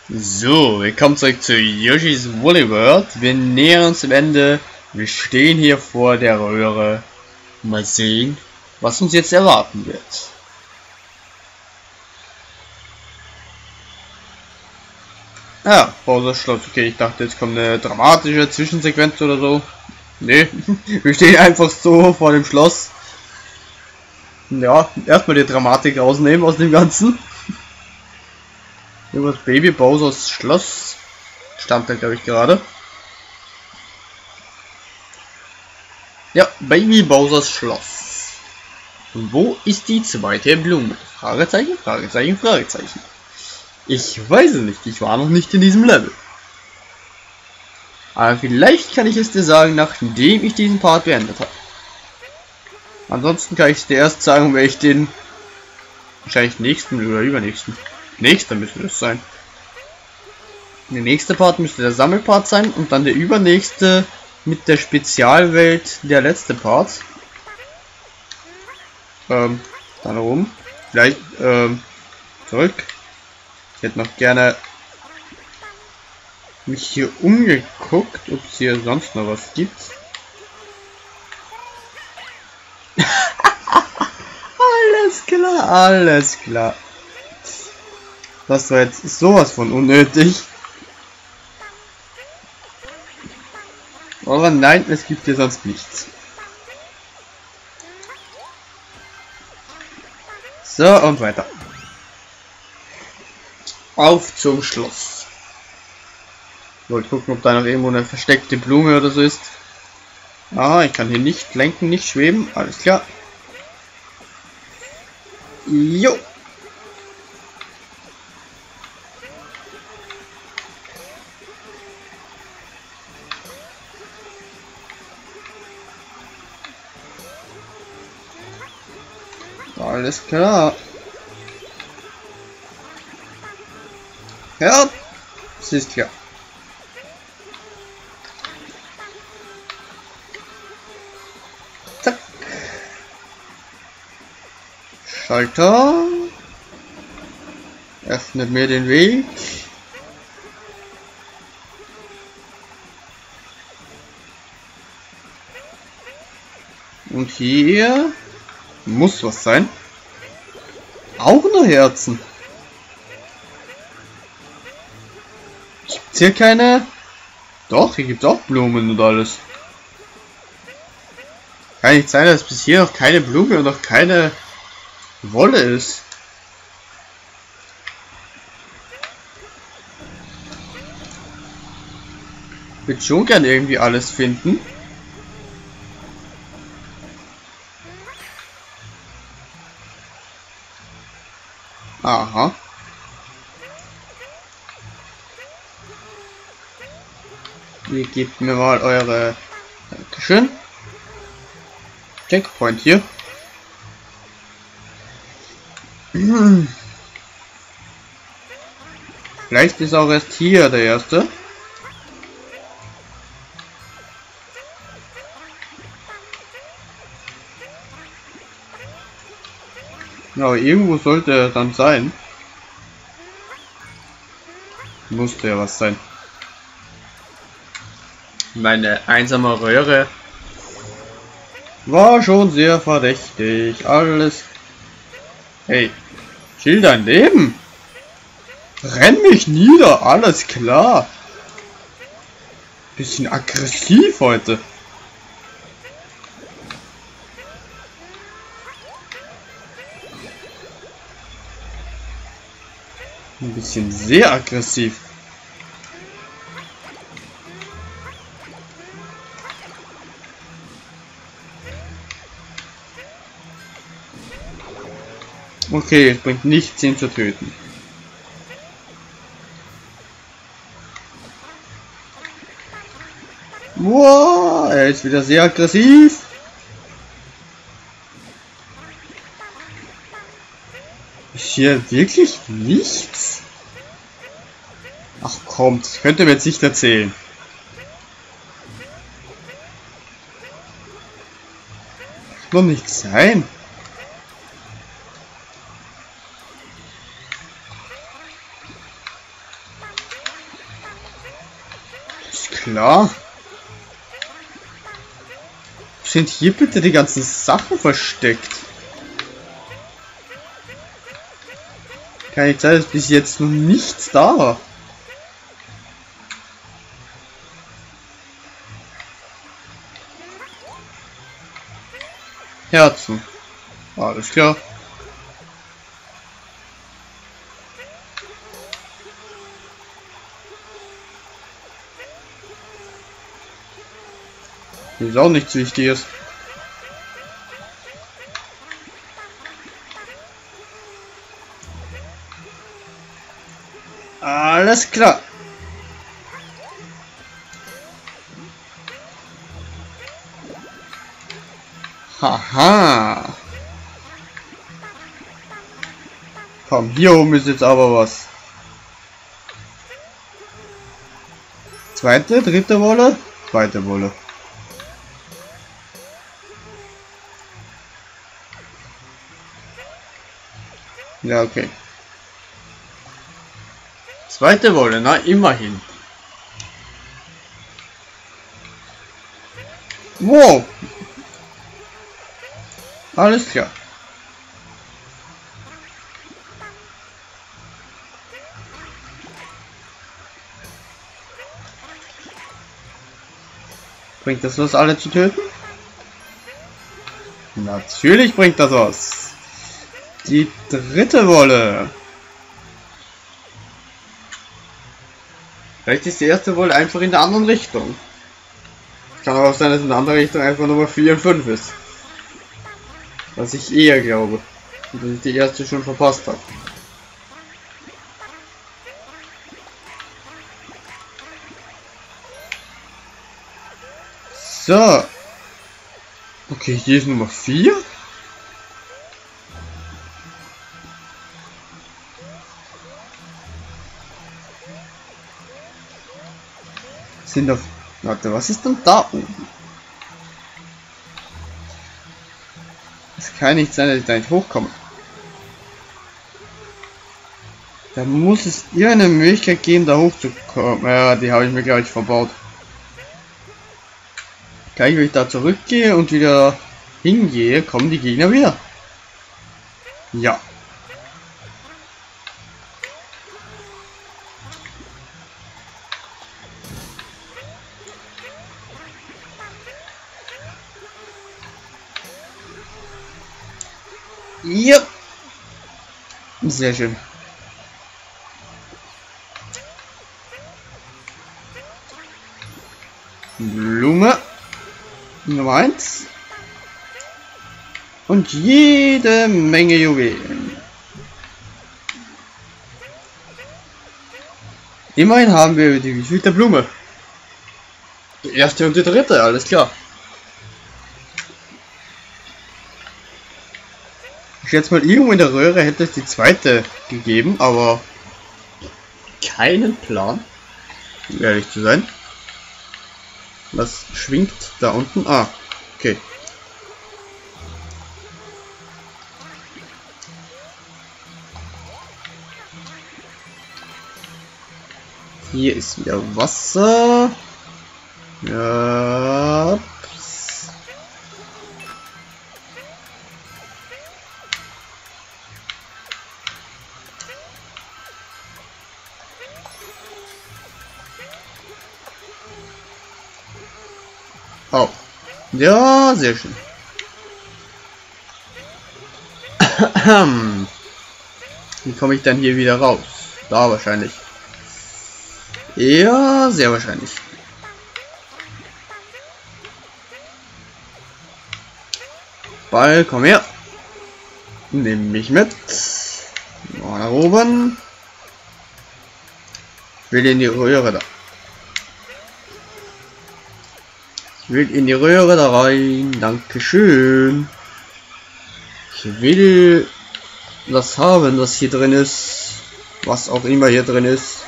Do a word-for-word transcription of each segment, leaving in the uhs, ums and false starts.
So, willkommen zurück zu Yoshi's Woolly World. Wir nähern uns dem Ende. Wir stehen hier vor der Röhre. Mal sehen, was uns jetzt erwarten wird. Ah, Bowser's Schloss. Okay, ich dachte, jetzt kommt eine dramatische Zwischensequenz oder so. Nee, wir stehen einfach so vor dem Schloss. Ja, erstmal die Dramatik rausnehmen aus dem Ganzen. Über das Baby Bowser's Schloss stand da, glaube ich, gerade. Ja, Baby Bowser's Schloss. Und wo ist die zweite Blume? Fragezeichen, Fragezeichen, Fragezeichen. Ich weiß es nicht, ich war noch nicht in diesem Level. Aber vielleicht kann ich es dir sagen, nachdem ich diesen Part beendet habe. Ansonsten kann ich es dir erst sagen, wenn ich den wahrscheinlich nächsten oder übernächsten. Nächster müsste das sein. Der nächste Part müsste der Sammelpart sein und dann der übernächste mit der Spezialwelt der letzte Part. Ähm, dann oben. Vielleicht, ähm, zurück. Ich hätte noch gerne mich hier umgeguckt, ob es hier sonst noch was gibt. Alles klar, alles klar. Das war jetzt sowas von unnötig. Aber nein, es gibt hier sonst nichts. So, und weiter. Auf zum Schloss. Ich wollte gucken, ob da noch irgendwo eine versteckte Blume oder so ist. Ah, ich kann hier nicht lenken, nicht schweben. Alles klar. Jo. Alles klar. Ja, es ist klar. Zack. Schalter. Öffnet mir den Weg. Und hier muss was sein. Auch nur Herzen. Gibt's hier keine? Doch, hier gibt's auch Blumen und alles. Kann nicht sein, dass bis hier noch keine Blume und noch keine Wolle ist. Ich würde schon gern irgendwie alles finden. Aha. Ihr gebt mir mal eure... Dankeschön. Checkpoint hier. Vielleicht ist auch erst hier der erste. Ja, irgendwo sollte er dann sein. Musste ja was sein. Meine einsame Röhre war schon sehr verdächtig. Alles. Hey, chill dein Leben. Renn mich nieder. Alles klar. Bisschen aggressiv heute. Ein bisschen sehr aggressiv. Okay, es bringt nichts, ihn zu töten. Wow, er ist wieder sehr aggressiv. Ist hier wirklich nichts? Ach komm, das könnt ihr mir jetzt nicht erzählen. Kann doch nicht sein. klar. Sind hier bitte die ganzen Sachen versteckt? Kann ich sagen, dass bis jetzt noch nichts da war. Herzen. Alles klar. Ist auch nichts Wichtiges. Alles klar. Haha. Komm, hier oben ist jetzt aber was. Zweite, dritte Wolle, zweite Wolle. Ja, okay. Zweite Wolle, na immerhin. Wow. Alles klar. Bringt das was, alle zu töten? Natürlich bringt das was. Die dritte Wolle. Vielleicht ist die erste Wolle einfach in der anderen Richtung. Kann aber auch sein, dass in der anderen Richtung einfach Nummer vier und fünf ist. Was ich eher glaube. Und dass ich die erste schon verpasst habe. So. Okay, hier ist Nummer vier. Sind auf... Warte, was ist denn da oben? Es kann nicht sein, dass ich da nicht hochkomme. Da muss es irgendeine Möglichkeit geben, da hochzukommen. Ja, die habe ich mir, glaube ich, verbaut. Gleich, wenn ich da zurückgehe und wieder hingehe, kommen die Gegner wieder. Ja. Ja. Sehr schön. Blume. Nummer eins. Und jede Menge Juwelen. Immerhin haben wir die wievielte Blume. Die erste und die dritte, alles klar. Ich schätze mal, irgendwo in der Röhre hätte es die zweite gegeben, aber keinen Plan, um ehrlich zu sein. Was schwingt da unten? Ah, okay. Hier ist wieder Wasser. Ja. Oh. Ja, sehr schön. Wie komme ich dann hier wieder raus? Da wahrscheinlich. Ja, sehr wahrscheinlich. Ball, komm her. Nimm mich mit. Mal nach oben. Ich will in die Röhre da. Ich will in die Röhre da rein. Dankeschön. Ich will das haben, was hier drin ist. Was auch immer hier drin ist.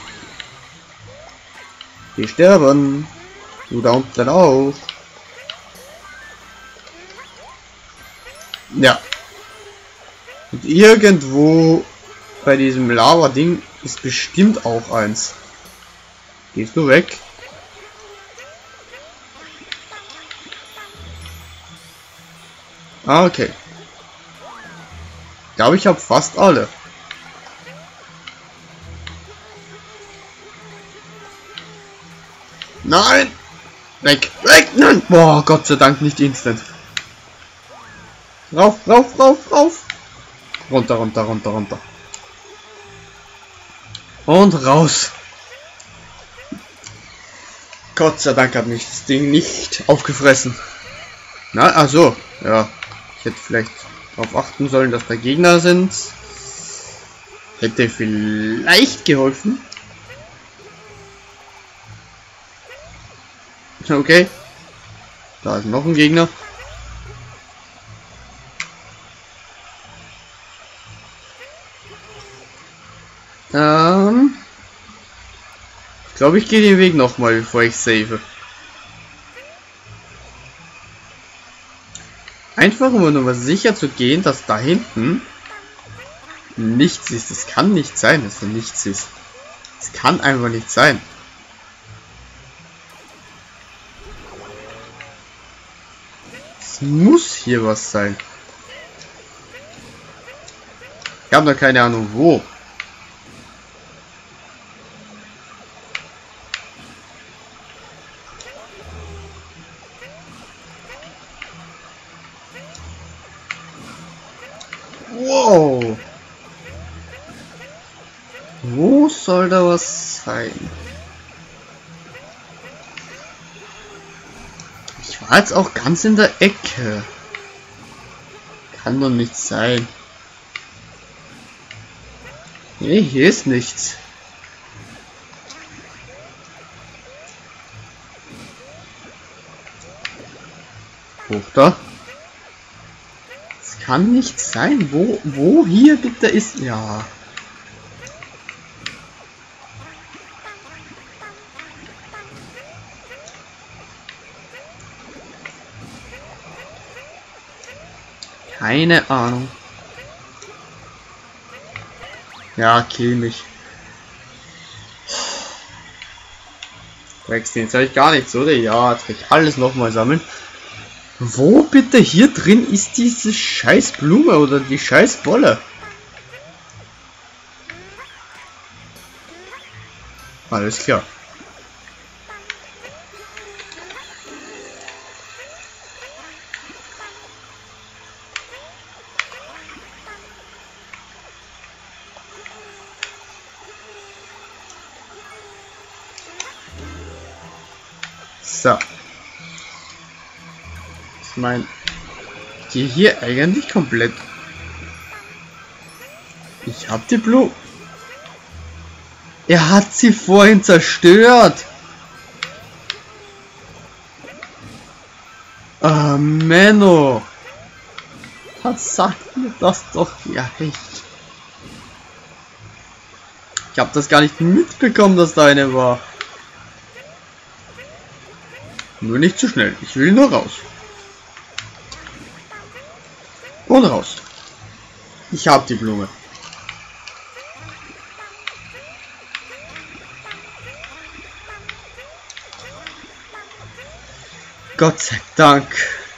Wir sterben. Du da unten auch. Ja. Und irgendwo bei diesem Lava-Ding ist bestimmt auch eins. Gehst du weg? Ah, okay. Ich glaube, ich habe fast alle. Nein! Weg! Weg! Nein! Boah, Gott sei Dank nicht instant. Rauf, rauf, rauf, rauf! Runter, runter, runter, runter. Und raus! Gott sei Dank hat mich das Ding nicht aufgefressen. Na, also, ja. Ich hätte vielleicht darauf achten sollen, dass da Gegner sind. Hätte vielleicht geholfen. Okay. Da ist noch ein Gegner. Ähm. Ich glaube, ich gehe den Weg nochmal, bevor ich save. Einfach um nur mal sicher zu gehen, dass da hinten nichts ist. Es kann nicht sein, dass da nichts ist. Es kann einfach nicht sein. Es muss hier was sein. Ich habe noch keine Ahnung wo. Wow. Wo soll da was sein? Ich war jetzt auch ganz in der Ecke. Kann doch nicht sein. Nee, hier ist nichts. Hoch da. Es kann nicht sein. Wo, wo hier bitte ist... Ja. Keine Ahnung. Ja, kill mich. Drecksdien, jetzt habe ich gar nichts, oder? Ja, jetzt kann ich alles nochmal sammeln. Wo bitte hier drin ist diese scheiß Blume oder die scheiß Bolle? Alles klar. So. Ich meine, ich gehe hier eigentlich komplett. Ich hab die Blume. Er hat sie vorhin zerstört. Ah, Menno. Was sagt mir das doch ja echt? Ich habe das gar nicht mitbekommen, dass da eine war. Nur nicht zu schnell. Ich will nur raus. Und raus. Ich habe die Blume. Gott sei Dank.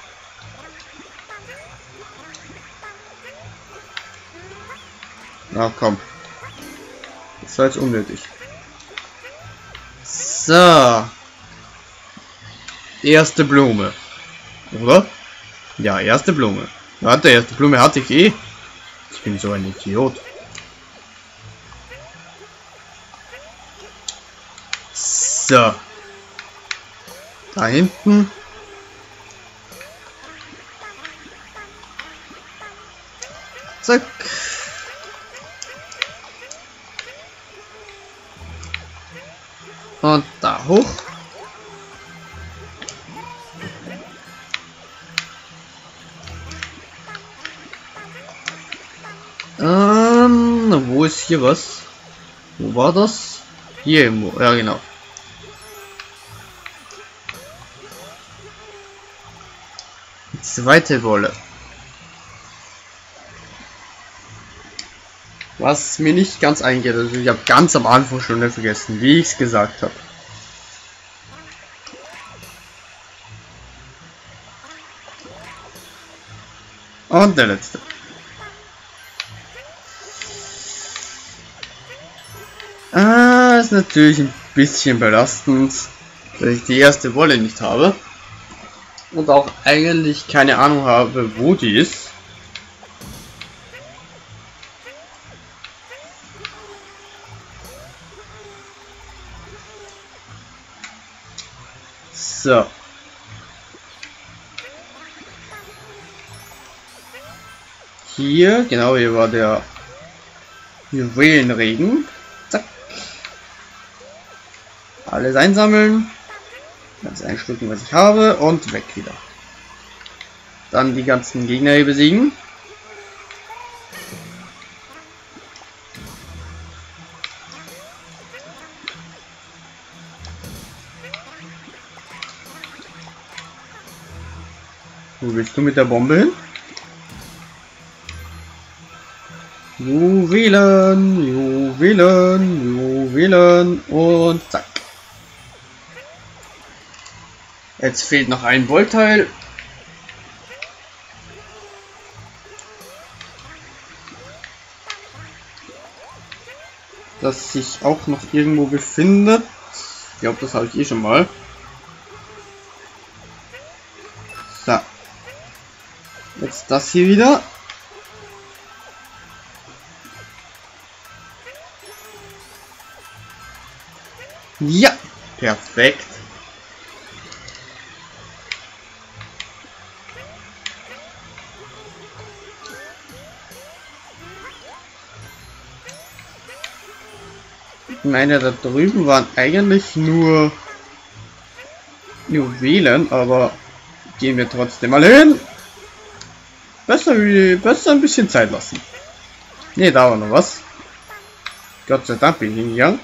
Na komm. Das war jetzt unnötig. So. Erste Blume. Oder? Ja, erste Blume. Warte, erste Blume hatte ich eh. Ich bin so ein Idiot. So. Da hinten. Zack. Und da hoch. Ähm, wo ist hier was? Wo war das? Hier irgendwo, ja genau. Die zweite Wolle. Was mir nicht ganz eingeht, also ich habe ganz am Anfang schon vergessen, wie ich es gesagt habe. Und der letzte. Ah, ist natürlich ein bisschen belastend, dass ich die erste Wolle nicht habe. Und auch eigentlich keine Ahnung habe, wo die ist. So. Hier, genau, hier war der Juwelenregen. Zack. Alles einsammeln. Das einschlucken, was ich habe, und weg wieder. Dann die ganzen Gegner hier besiegen. Wo willst du mit der Bombe hin? Juwelen, Juwelen, Juwelen und zack. Jetzt fehlt noch ein Wollteil. Das sich auch noch irgendwo befindet. Ich glaube, das habe ich eh schon mal. So. Jetzt das hier wieder. Ja, perfekt. Ich meine, da drüben waren eigentlich nur Juwelen, aber gehen wir trotzdem mal hin. Besser, wie, besser ein bisschen Zeit lassen. Ne, da war noch was. Gott sei Dank bin ich hingegangen.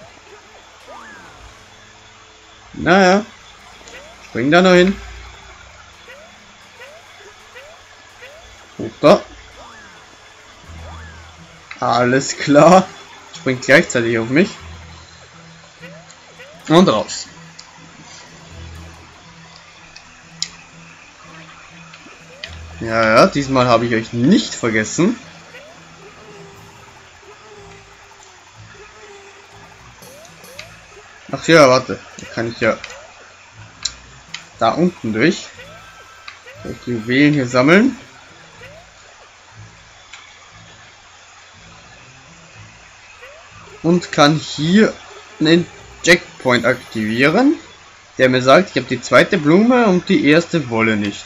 Naja, spring da noch hin. Hoch da. Alles klar. Springt gleichzeitig auf mich. Und raus. Ja, ja, diesmal habe ich euch nicht vergessen. Ach ja, warte. Da kann ich ja da unten durch. Kann ich die Juwelen hier sammeln. Und kann hier einen Checkpoint aktivieren, der mir sagt, ich habe die zweite Blume und die erste Wolle nicht.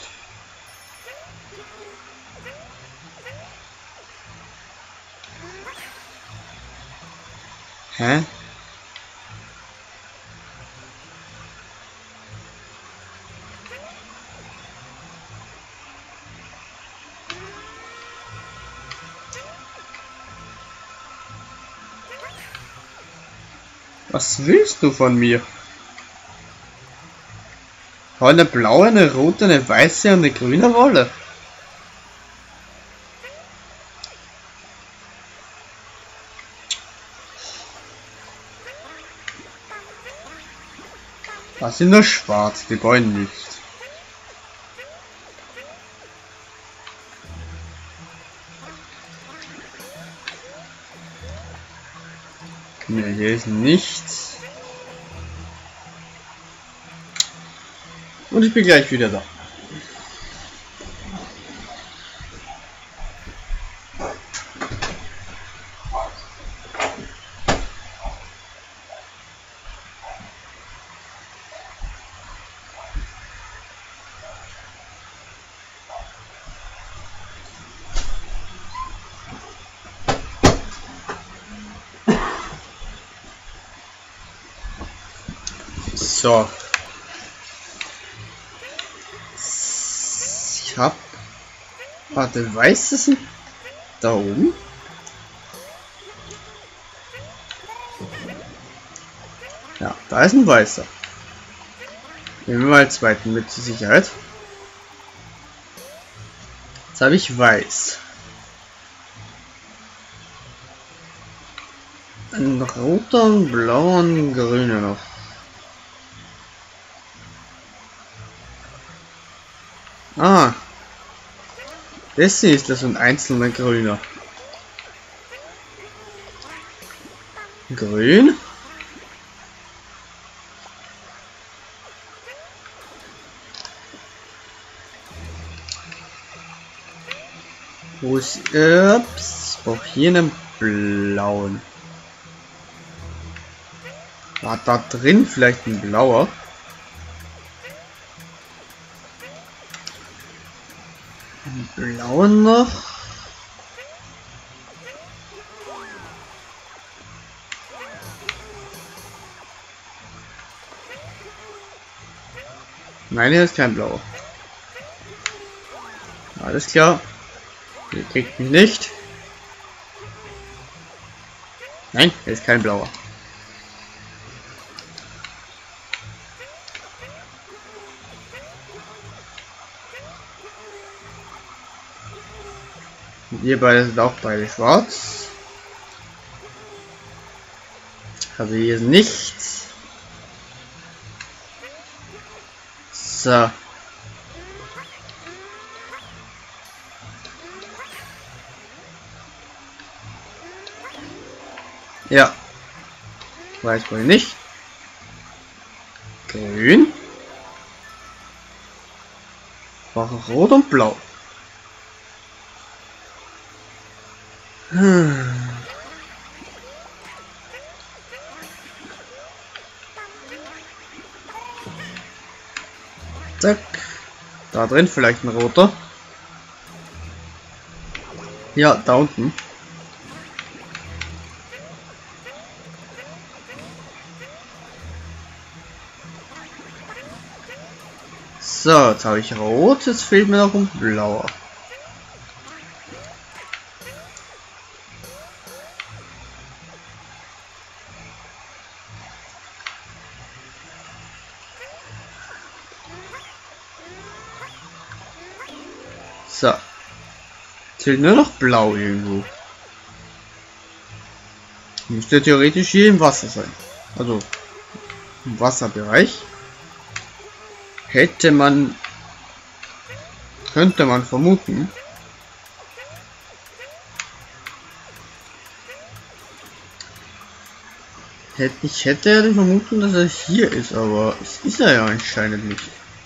Hä? Was willst du von mir? Eine blaue, eine rote, eine weiße und eine grüne Wolle. Das sind nur schwarz, die wollen nicht. Ne, hier ist nichts. Und ich bin gleich wieder da. So. Ich hab. Warte, weiße sind da oben. Ja, da ist ein weißer. Nehmen wir mal einen zweiten mit zur Sicherheit. Jetzt habe ich weiß. Ein roter, ein blauer, ein grüner noch. Ah. Deswegen ist das ein einzelner grüner. Grün. Wo ist... Ups, auch hier einen blauen. War da drin vielleicht ein blauer? Ein blauen noch? Nein, hier ist kein blauer. Alles klar. Ihr kriegt mich nicht. Nein, er ist kein blauer. Und ihr beide sind auch beide schwarz. Also hier ist nichts. So. Ja. Weiß wohl nicht. Grün. War rot und blau. Hm. Zack. Da drin vielleicht ein roter. Ja, da unten. So, jetzt habe ich rot, jetzt fehlt mir noch ein blauer. So. Jetzt fehlt nur noch blau irgendwo. Müsste theoretisch hier im Wasser sein. Also im Wasserbereich. Hätte man, könnte man vermuten. Hätte ich hätte ja vermuten, dass er hier ist, aber es ist er ja anscheinend nicht.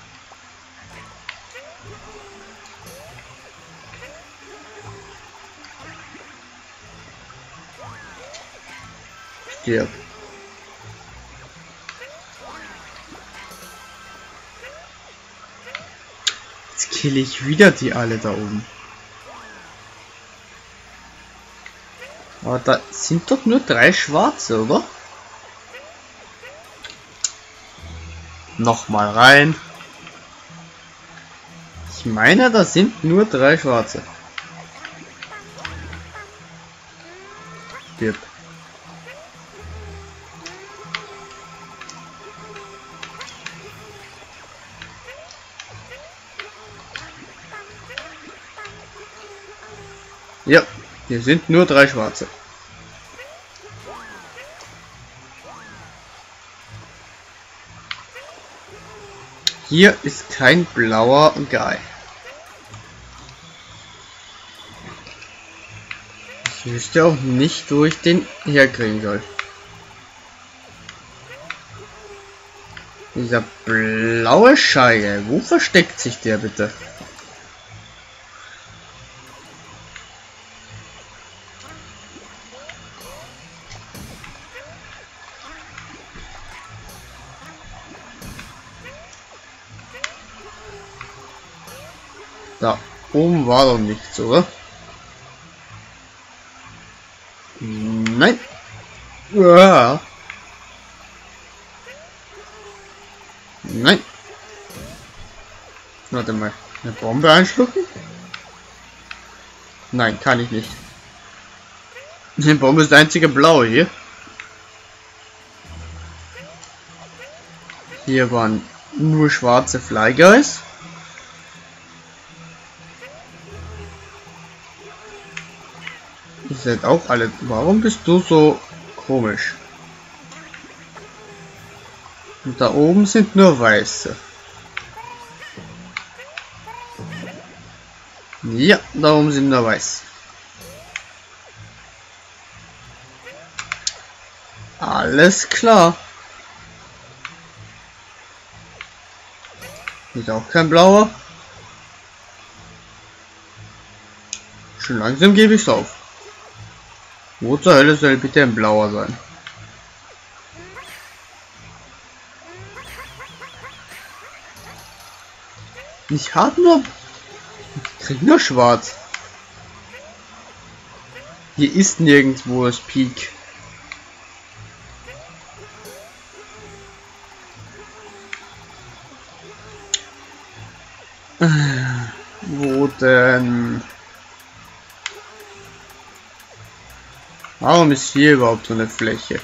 Stirb. Jetzt kill ich wieder die alle da oben. Aber da sind doch nur drei schwarze, oder? Nochmal rein. Ich meine, da sind nur drei schwarze. Stirb. Ja, hier sind nur drei schwarze. Hier ist kein blauer Guy. Ich wüsste auch nicht, wo ich den herkriegen soll. Dieser blaue Scheiße, wo versteckt sich der bitte? Da oben war doch nichts, oder? Nein. Ja. Nein. Warte mal. Eine Bombe einschlucken? Nein, kann ich nicht. Die Bombe ist der einzige blaue hier. Hier waren nur schwarze Fly Guys. Ihr seid auch alle. Warum bist du so komisch? Und da oben sind nur weiße. Ja, darum sind wir weiß. Alles klar. Ist auch kein blauer. Schon langsam gebe ich es auf. Wo zur Hölle soll bitte ein blauer sein? Ich habe nur... Ich krieg nur schwarz. Hier ist nirgendwo das Peak. Wo denn? Warum ist hier überhaupt so eine Fläche?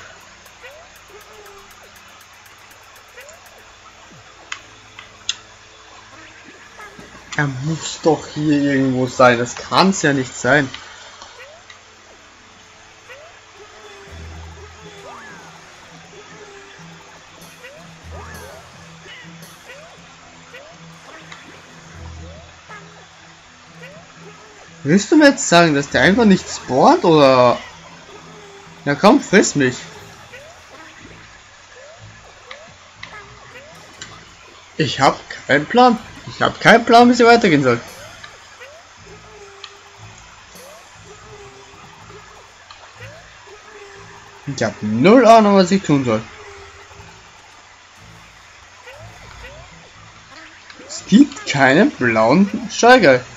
Er muss doch hier irgendwo sein. Das kann es ja nicht sein. Willst du mir jetzt sagen, dass der einfach nicht spawnt, oder? Ja komm, friss mich. Ich hab keinen Plan. Ich hab keinen Plan, wie es weitergehen soll. Ich hab null Ahnung, was ich tun soll. Es gibt keinen blauen Steiger.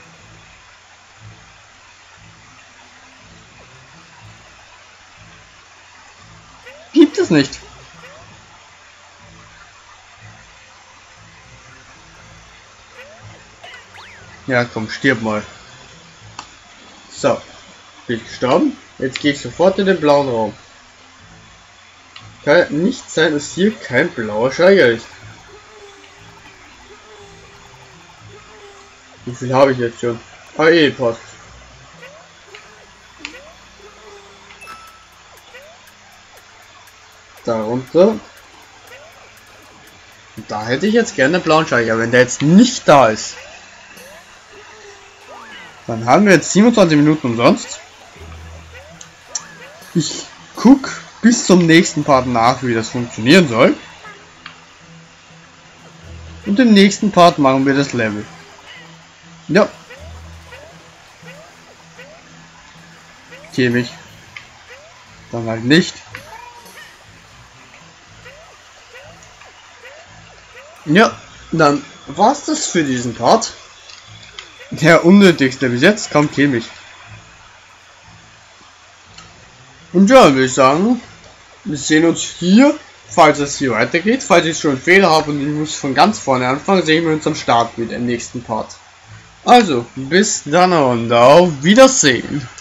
Gibt es nicht. Ja, komm, stirb mal. So, bin ich gestorben. Jetzt gehe ich sofort in den blauen Raum. Kann nicht sein, dass hier kein blauer Steiger ist. Wie viel habe ich jetzt schon? Ah, eh, passt. Darunter. Und da hätte ich jetzt gerne einen blauen Steiger, wenn der jetzt nicht da ist. Dann haben wir jetzt siebenundzwanzig Minuten umsonst. Ich guck bis zum nächsten Part nach, wie das funktionieren soll. Und im nächsten Part machen wir das Level. Ja. Käme ich. Dann halt nicht. Ja, dann war's das für diesen Part. Der unnötigste bis jetzt, kaum käme ich. Und ja, würde ich sagen, wir sehen uns hier, falls es hier weitergeht. Falls ich schon einen Fehler habe und ich muss von ganz vorne anfangen, sehen wir uns am Start wieder im nächsten Part. Also, bis dann und auf Wiedersehen.